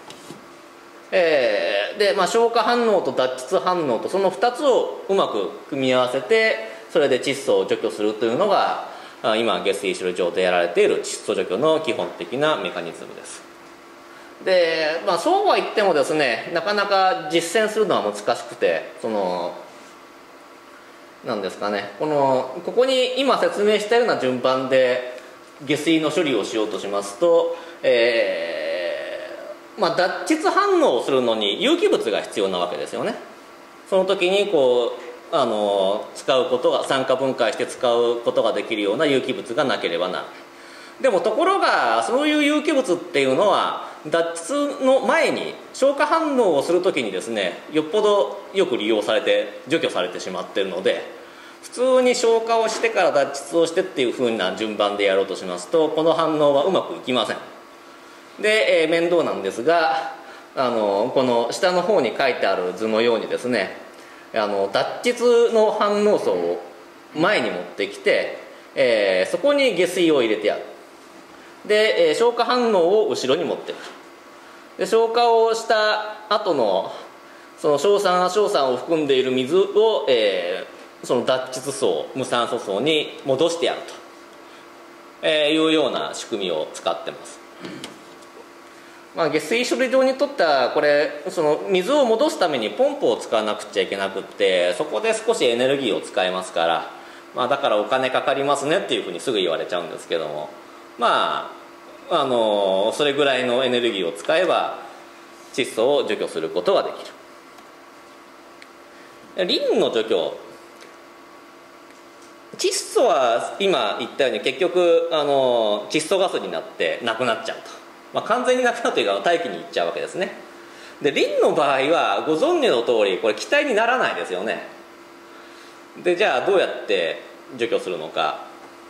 えー、で、まあ、消化反応と脱窒反応とそのふたつをうまく組み合わせて、それで窒素を除去するというのが今下水処理場でやられている窒素除去の基本的なメカニズムです。で、まあ、そうは言ってもですね、なかなか実践するのは難しくて、そのなんですかね、このここに今説明したような順番で下水の処理をしようとしますと、えーまあ、脱窒反応をするのに有機物が必要なわけですよね。その時にこうあの使うことが酸化分解して使うことができるような有機物がなければならない。でもところがそういう有機物っていうのは脱窒の前に消化反応をする時にですね、よっぽどよく利用されて除去されてしまっているので、普通に消化をしてから脱窒をしてっていう風な順番でやろうとしますと、この反応はうまくいきません。で、えー、面倒なんですが、あのこの下の方に書いてある図のようにですね、あの脱窒の反応層を前に持ってきて、えー、そこに下水を入れてやる。で、えー、消化反応を後ろに持ってくる。で消化をした後のその硝酸亜硝酸を含んでいる水を、えーその脱窒層無酸素層に戻してやると、えー、いうような仕組みを使ってます。まあ、下水処理場にとってはこれその水を戻すためにポンプを使わなくちゃいけなくって、そこで少しエネルギーを使いますから、まあ、だからお金かかりますねっていうふうにすぐ言われちゃうんですけども、まああのそれぐらいのエネルギーを使えば窒素を除去することができる。リンの除去、窒素は今言ったように結局あの窒素ガスになってなくなっちゃうと、まあ、完全になくなるというか大気にいっちゃうわけですね。でリンの場合はご存知の通りこれ気体にならないですよね。でじゃあどうやって除去するのか、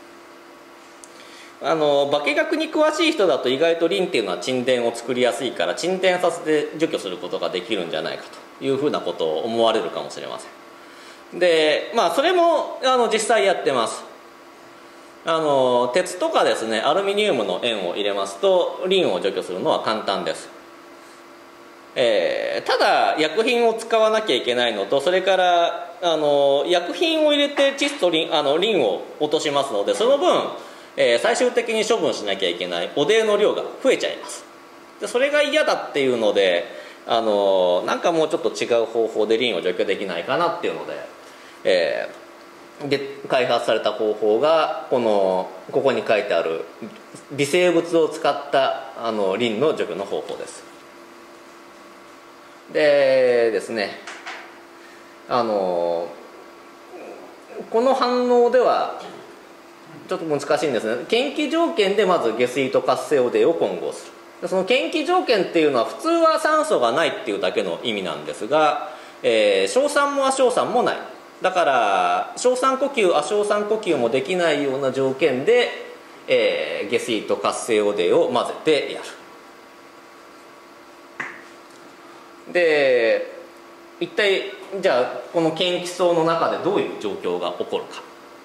あの化学に詳しい人だと意外とリンっていうのは沈殿を作りやすいから沈殿させて除去することができるんじゃないかというふうなことを思われるかもしれません。でまあそれもあの実際やってます。あの鉄とかですねアルミニウムの塩を入れますとリンを除去するのは簡単です。えー、ただ薬品を使わなきゃいけないのと、それからあの薬品を入れて窒素リンあのリンを落としますので、その分、えー、最終的に処分しなきゃいけない汚泥の量が増えちゃいます。でそれが嫌だっていうので、 あのなんかもうちょっと違う方法でリンを除去できないかなっていうので、えー、で開発された方法がこのここに書いてある微生物を使ったあのリンの除去の方法です。でですね、あのこの反応ではちょっと難しいんですね。検気条件でまず下水と活性汚泥を混合する。その検気条件っていうのは普通は酸素がないっていうだけの意味なんですが、えー、硝酸も亜硝酸もない。だから硝酸呼吸亜硝酸呼吸もできないような条件で、えー、下水と活性汚泥を混ぜてやる。で一体じゃあこの検気層の中でどういう状況が起こるか。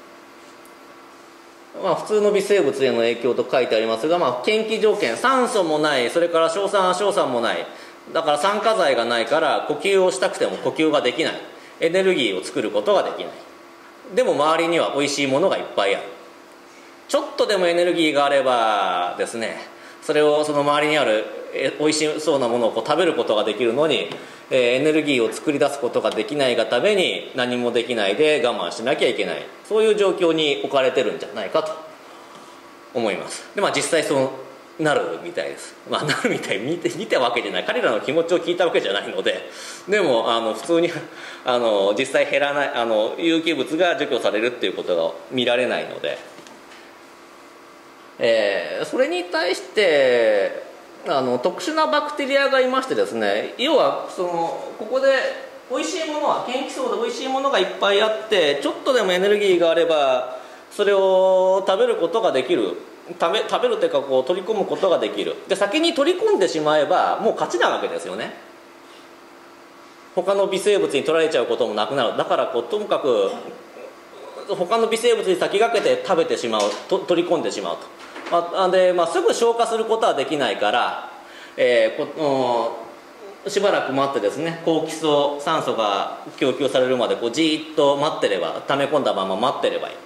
まあ、普通の微生物への影響と書いてありますが、まあ、検気条件酸素もない、それから硝酸亜硝酸もない、だから酸化剤がないから呼吸をしたくても呼吸ができない、エネルギーを作ることができない。でも周りにはおいしいものがいっぱいある。ちょっとでもエネルギーがあればですね、それをその周りにあるおいしそうなものをこう食べることができるのに、エネルギーを作り出すことができないがために何もできないで我慢しなきゃいけない、そういう状況に置かれてるんじゃないかと思います。で、まあ、実際そうなるみたいです。まあ、なるみたいに見て見たわけじゃない、彼らの気持ちを聞いたわけじゃないので、でもあの普通にあの実際減らない、あの有機物が除去されるっていうことが見られないので、えー、それに対してあの特殊なバクテリアがいましてですね、要はそのここでおいしいものは検気層でおいしいものがいっぱいあって、ちょっとでもエネルギーがあればそれを食べることができる、食べ食べるというかこう取り込むことができる。で先に取り込んでしまえばもう勝ちなわけですよね。他の微生物に取られちゃうこともなくなる。だからこうともかく他の微生物に先駆けて食べてしまうと、取り込んでしまうと。まあ、で、まあ、すぐ消化することはできないから、えー、こしばらく待ってですね、高気層酸素が供給されるまでこうじーっと待ってれば、溜め込んだまま待ってればいい。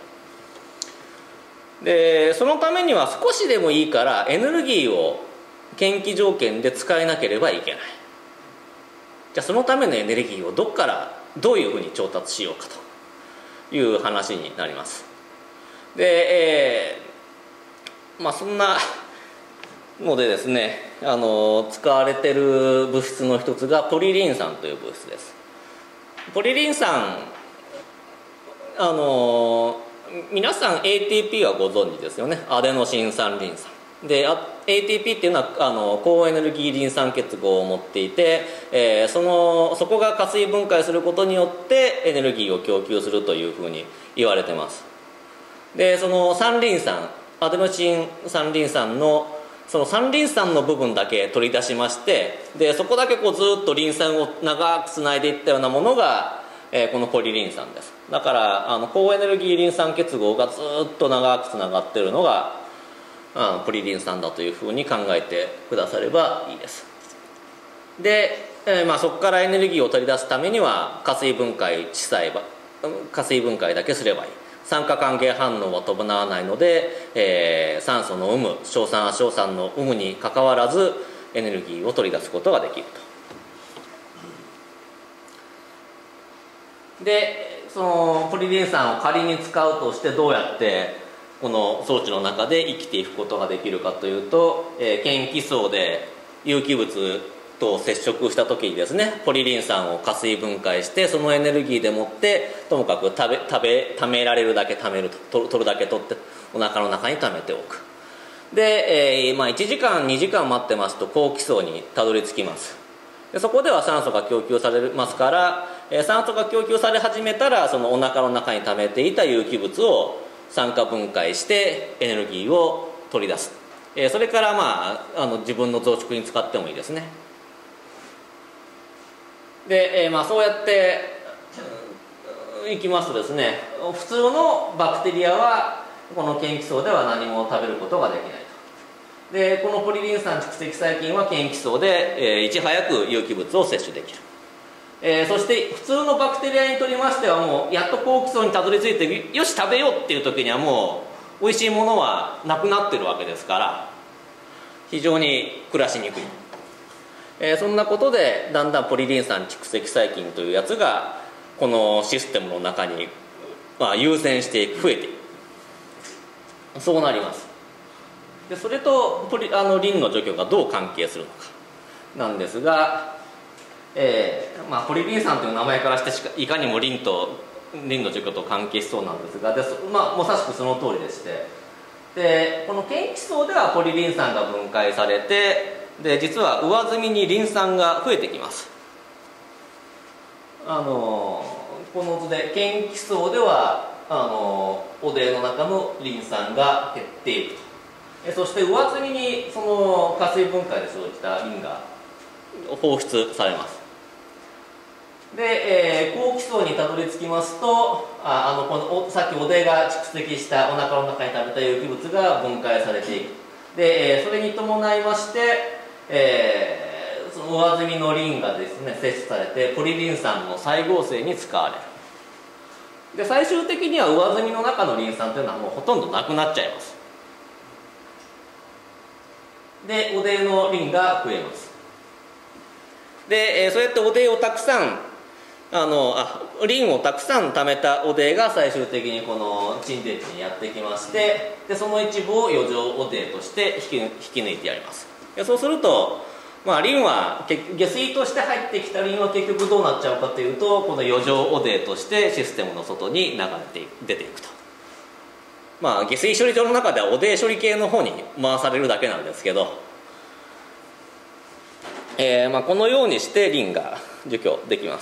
でそのためには少しでもいいからエネルギーを検気条件で使えなければいけない。じゃあそのためのエネルギーをどこからどういうふうに調達しようかという話になります。で、えーまあそんなのでですね、あの使われてる物質の一つがポリリン酸という物質です。ポリリン酸、あの皆さん エーティーピー はご存知ですよね。アデノシン酸リン酸で、エーティーピー っていうのはあの高エネルギーリン酸結合を持っていて、えー、そのそこが加水分解することによってエネルギーを供給するというふうに言われてます。でその酸リン酸、アデノシン酸リン酸のその酸リン酸の部分だけ取り出しまして、でそこだけこうずっとリン酸を長くつないでいったようなものが、えー、このポリリン酸です。だからあの高エネルギーリン酸結合がずっと長くつながっているのが、うん、ポリリン酸だというふうに考えてくださればいいです。で、えーまあ、そこからエネルギーを取り出すためには加水分解しさえば加水分解だけすればいい。酸化還元反応は伴わないので、えー、酸素の有無、硝酸亜硝酸の有無にかかわらずエネルギーを取り出すことができると。でそのポリリン酸を仮に使うとしてどうやってこの装置の中で生きていくことができるかというと、えー、検気層で有機物と接触した時にですね、ポリリン酸を加水分解してそのエネルギーでもってともかく食べ食べ貯められるだけ貯めると、取るだけ取ってお腹の中に貯めておく。で、えーまあ、いちじかんにじかん待ってますと高気層にたどり着きます。でそこでは酸素が供給されますから、えー、酸素が供給され始めたらそのお腹の中に貯めていた有機物を酸化分解してエネルギーを取り出す。えー、それから、まあ、あの自分の増殖に使ってもいいですね。で、えーまあ、そうやっていきますとですね、普通のバクテリアはこの検気層では何も食べることができないと。でこのポリリン酸蓄積細菌は検気層で、えー、いち早く有機物を摂取できる。えー、そして普通のバクテリアにとりましてはもうやっと高気層にたどり着いてよし食べようっていう時にはもうおいしいものはなくなってるわけですから非常に暮らしにくい。 えー、そんなことでだんだんポリリン酸蓄積細菌というやつがこのシステムの中に、まあ、優先していく、増えていく、そうなります。でそれとポリあのリンの除去がどう関係するのかなんですが、えーまあ、ポリリン酸という名前からしてしかいかにもリンとリンの除去と関係しそうなんですが、で、まあ、まさしくその通りでして、でこの検気層ではポリリン酸が分解されて、で実は上澄みにリン酸が増えてきます。あのこの図で検気層ではあの汚泥の中のリン酸が減っていくと、そして上澄みにその加水分解で生じたリンが放出されます。で、えー、後気層にたどり着きますと、ああのこのさっき汚泥が蓄積したお腹の中に食べた有機物が分解されていく。で、えー、それに伴いまして、えー、その上澄みのリンがですね摂取されてポリリン酸の再合成に使われる。で最終的には上澄みの中のリン酸というのはもうほとんどなくなっちゃいます。で汚泥のリンが増えます。で、えー、そうやって汚泥をたくさんあのあリンをたくさん貯めた汚泥が最終的にこの沈殿地にやってきまして、でその一部を余剰汚泥として引き引き抜いてやります。でそうすると、まあ、リンは下水として入ってきたリンは結局どうなっちゃうかというと、この余剰汚泥としてシステムの外に流れて出ていくと。まあ下水処理場の中では汚泥処理系の方に回されるだけなんですけど、えーまあ、このようにしてリンが除去できます。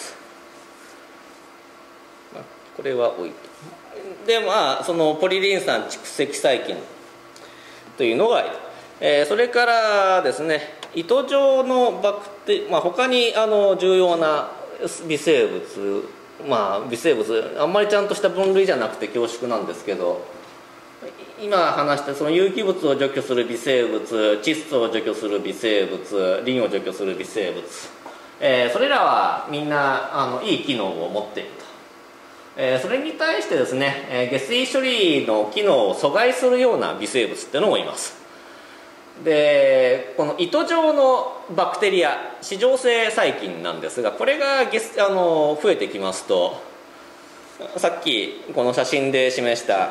これは置いて、でまあそのポリリン酸蓄積細菌というのがいる、えー、それからですね糸状のバクテ、まあ、他にあの重要な微生物、まあ微生物あんまりちゃんとした分類じゃなくて恐縮なんですけど、今話したその有機物を除去する微生物、窒素を除去する微生物、リンを除去する微生物、えー、それらはみんなあのいい機能を持っていると。えー、それに対してですね、えー、下水処理の機能を阻害するような微生物っていうのもいます。でこの糸状のバクテリア、糸状性細菌なんですが、これがゲスあの増えてきますと、さっきこの写真で示した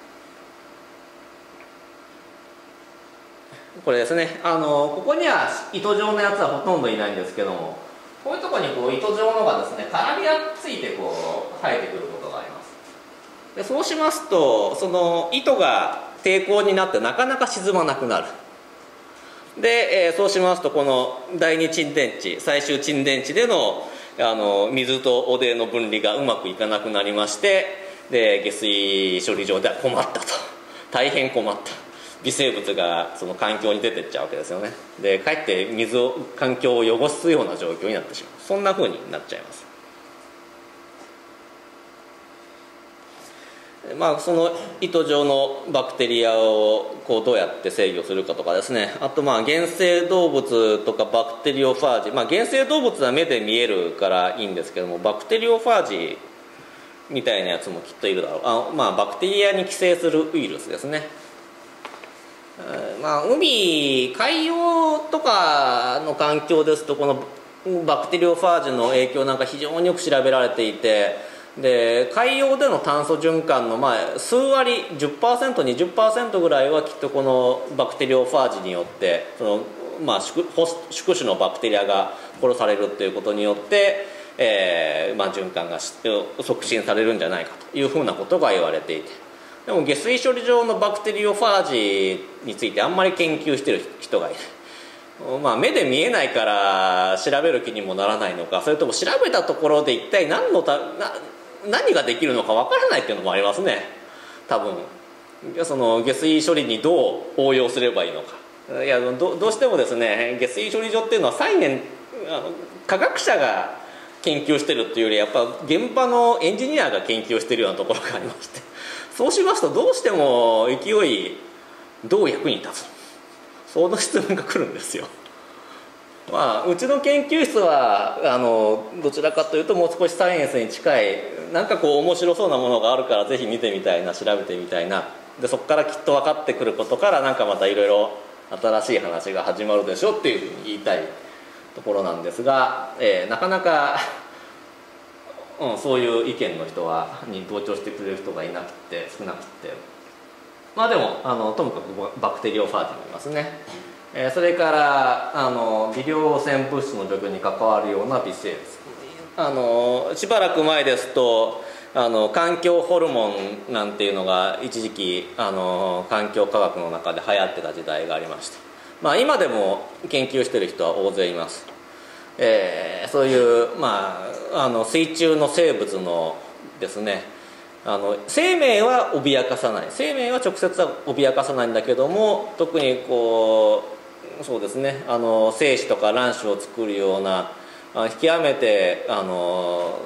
これですね、あのここには糸状のやつはほとんどいないんですけども、こういうところにこう糸状のがですね絡みついてこう生えてくることがあります。でそうしますとその糸が抵抗になってなかなか沈まなくなる。で、えー、そうしますとこの第二沈殿地、最終沈殿地でのあの水と汚泥の分離がうまくいかなくなりまして、で下水処理場では困ったと、大変困った、微生物がその環境に出てっちゃうわけですよね。でかえって水を環境を汚すような状況になってしまう、そんな風になっちゃいます。まあその糸状のバクテリアをこうどうやって制御するかとかですね、あとまあ原生動物とかバクテリオファージ、まあ、原生動物は目で見えるからいいんですけども、バクテリオファージみたいなやつもきっといるだろう。あ、まあ、バクテリアに寄生するウイルスですね。まあ、海海洋とかの環境ですとこのバクテリオファージの影響なんか非常によく調べられていて、で海洋での炭素循環のまあ数割 じゅっパーセント、にじゅっパーセント ぐらいはきっとこのバクテリオファージによってその、まあ、宿宿主のバクテリアが殺されるということによって、えーまあ、循環が促進されるんじゃないかというふうなことが言われていて、でも下水処理場のバクテリオファージについてあんまり研究してる人がいない。まあ、目で見えないから調べる気にもならないのか、それとも調べたところで一体何のたな何ができるのかわからないっていうのもありますね。多分その下水処理にどう応用すればいいのか。いや ど, どうしてもですね下水処理場っていうのはサイエンあの科学者が研究してるっていうよりやっぱ現場のエンジニアが研究してるようなところがありまして、そうしますとどうしても勢いどう役に立つ、その質問が来るんですよ。まあ、うちの研究室はあのどちらかというともう少しサイエンスに近い、なんかこう面白そうなものがあるからぜひ見てみたいな、調べてみたいな、でそこからきっと分かってくることからなんかまたいろいろ新しい話が始まるでしょっていうふうに言いたいところなんですが、えー、なかなか、うん、そういう意見の人はに同調してくれる人がいなくて少なくて、まあでもあのともかくバクテリオファージもいますね。えー、それからあの微量汚染物質の除去に関わるような微生物、あのしばらく前ですとあの環境ホルモンなんていうのが一時期あの環境科学の中で流行ってた時代がありました。まあ、今でも研究してる人は大勢います。えー、そういう、まあ、あの水中の生物のですね、あの生命は脅かさない、生命は直接は脅かさないんだけども、特にこうそうですね、あの精子とか卵子を作るような極めてあの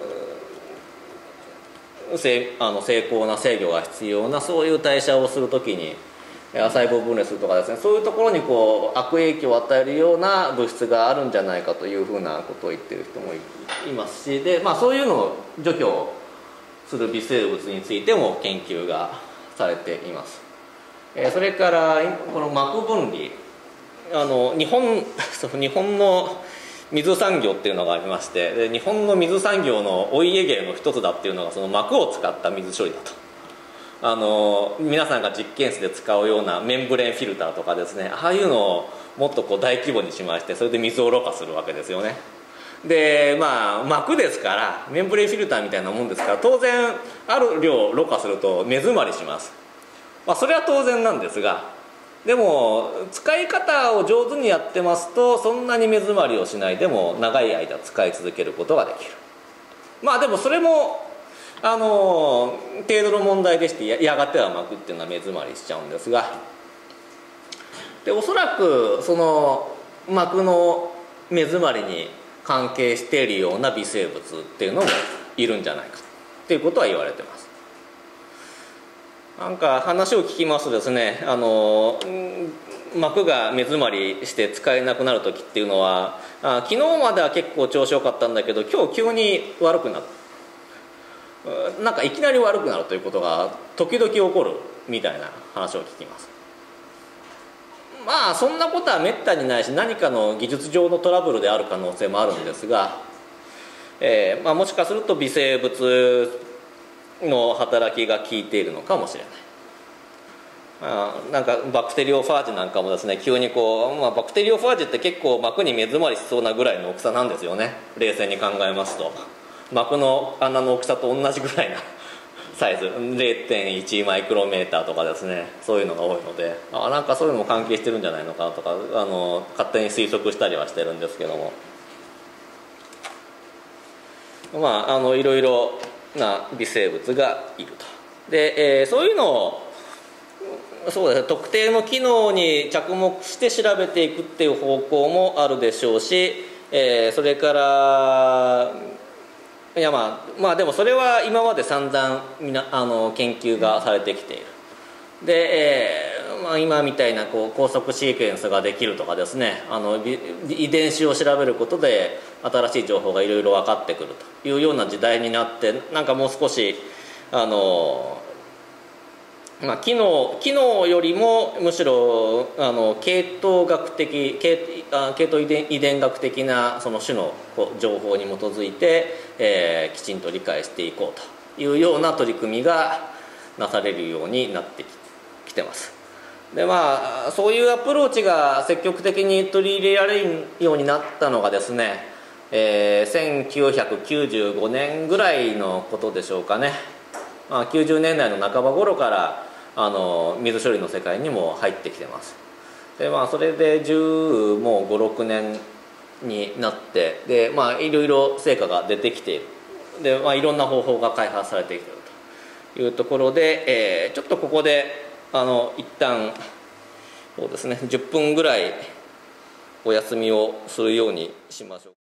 精あの精巧な制御が必要な、そういう代謝をするときに細胞分裂するとかですね、そういうところにこう悪影響を与えるような物質があるんじゃないかというふうなことを言ってる人もいますし、で、まあ、そういうのを除去する微生物についても研究がされています。えー、それからこの膜分離、あの日本日本の水産業っていうのがありまして、で日本の水産業のお家芸の一つだっていうのがその膜を使った水処理だと。あの皆さんが実験室で使うようなメンブレンフィルターとかですね、ああいうのをもっとこう大規模にしまして、それで水をろ過するわけですよね。でまあ膜ですからメンブレンフィルターみたいなもんですから、当然ある量ろ過すると目詰まりします。まあ、それは当然なんですが、でも使い方を上手にやってますとそんなに目詰まりをしないでも長い間使い続けることができる。まあでもそれもあの程度の問題でして、やがては膜っていうのは目詰まりしちゃうんですが、でおそらくその膜の目詰まりに関係しているような微生物っていうのもいるんじゃないかっていうことは言われてます。なんか話を聞きますとですね、あの膜が目詰まりして使えなくなる時っていうのは、あ昨日までは結構調子良かったんだけど今日急に悪くなった、なんかいきなり悪くなるということが時々起こるみたいな話を聞きます。まあそんなことはめったにないし、何かの技術上のトラブルである可能性もあるんですが、えーまあ、もしかすると微生物の働きが効いているのかもしれない。まあ、なんかバクテリオファージなんかもですね、急にこう、まあ、バクテリオファージって結構膜に目詰まりしそうなぐらいの大きさなんですよね、冷静に考えますと。膜の穴の大きさと同じぐらいなサイズ れいてんいち マイクロメーターとかですね、そういうのが多いので、あなんかそういうのも関係してるんじゃないのかとか、あの勝手に推測したりはしてるんですけども、まああのいろいろな微生物がいると。で、えー、そういうのをそうですね、特定の機能に着目して調べていくっていう方向もあるでしょうし、えー、それからいやまあまあでもそれは今まで散々みなあの研究がされてきている。で、えーまあ、今みたいなこう高速シークエンスができるとかですね、あの遺伝子を調べることで新しい情報がいろいろ分かってくるというような時代になって、なんかもう少しあの、まあ、機能機能よりもむしろあの系統学的系あ系統遺伝遺伝学的なその種のこう情報に基づいて、えー、きちんと理解していこうというような取り組みがなされるようになってきてます。でまあそういうアプローチが積極的に取り入れられるようになったのがですね、えー、せんきゅうひゃくきゅうじゅうごねんぐらいのことでしょうかね。まあ、きゅうじゅうねんだいの半ば頃からあの水処理の世界にも入ってきてます。でまあそれでじゅうもうごろくねんになって、でまあいろいろ成果が出てきている。でまあいろんな方法が開発されてきているというところで、えー、ちょっとここであの一旦そうですねじゅっぷんぐらいお休みをするようにしましょう。